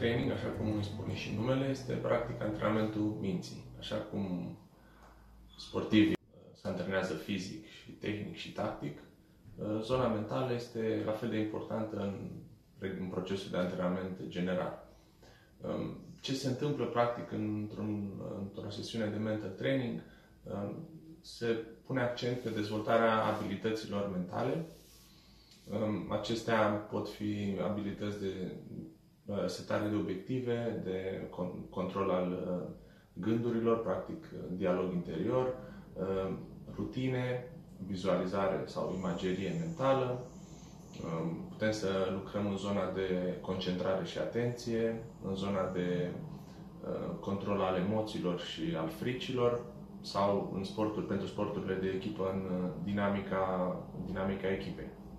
training, așa cum îi spune și numele, este practic antrenamentul minții. Așa cum sportivii se antrenează fizic și tehnic și tactic, zona mentală este la fel de importantă în procesul de antrenament general. Ce se întâmplă practic într-o sesiune de mental training? Se pune accent pe dezvoltarea abilităților mentale. Acestea pot fi abilități de setare de obiective, de control al gândurilor, practic dialog interior, rutine, vizualizare sau imagerie mentală. Putem să lucrăm în zona de concentrare și atenție, în zona de control al emoțiilor și al fricilor sau pentru sporturile de echipă în dinamica echipei.